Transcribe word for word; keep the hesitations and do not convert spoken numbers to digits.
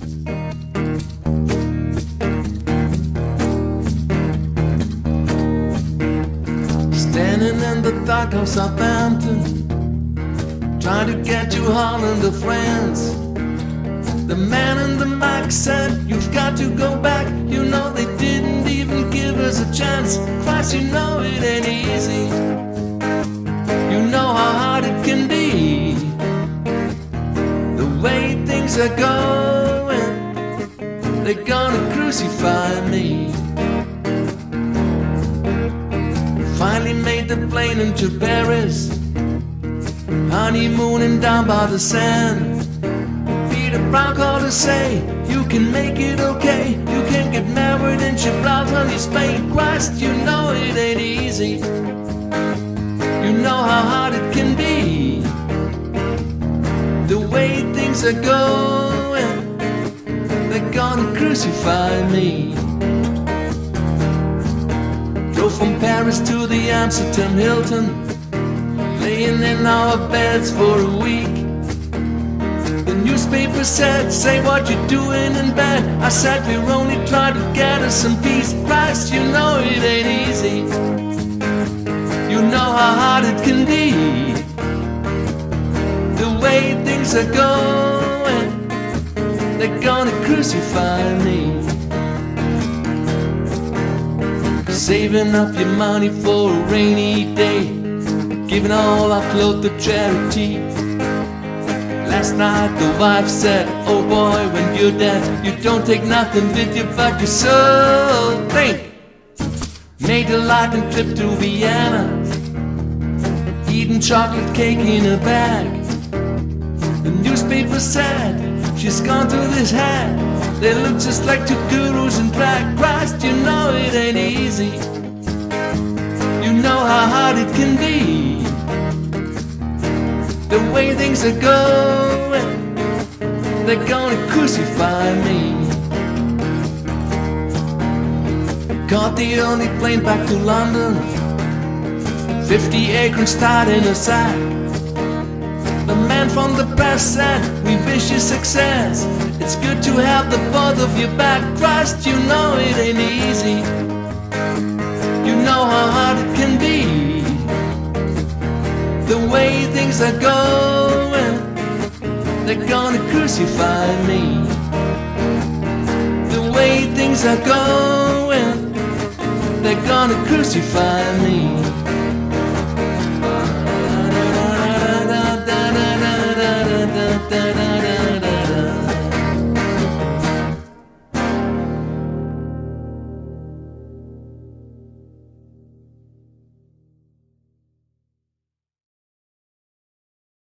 Standing in the dock of Southampton, trying to get to Holland or France. The man in the mic said, "You've got to go back. You know they didn't even give us a chance." Christ, you know it ain't easy. You know how hard it can be. The way things are going, they're gonna crucify me. Finally made the plane into Paris, honeymooning down by the Seine. Brown called to say, "You can make it okay. You can get married in Gibraltar, Spain." Christ, you know it ain't easy. You know how hard it can be. The way things are going, they're gonna crucify me. Drove from Paris to the Amsterdam Hilton, laying in our beds for a week. Newspaper said, "Say what you're doing in bed." I said, "We're only trying to get us some peace." Christ, you know it ain't easy. You know how hard it can be. The way things are going, they're gonna crucify me. Saving up your money for a rainy day, giving all our clothes to charity. Last night the wife said, "Oh boy, when you're dead, you don't take nothing with you but your soul." Think! Made a lightning trip to Vienna, eating chocolate cake in a bag. The newspaper said, "She's gone to this hat." They look just like two gurus in drag. Christ, you know it ain't easy. You know how hard it can be. The way things are going, they're gonna crucify me. Caught the only plane back to London, fifty acorns tied in a sack. The man from the press said, "We wish you success. It's good to have the both of you back." Christ, you know it ain't easy. You know how hard it can be. The way things are going, they're gonna crucify me. The way things are going, they're gonna crucify me.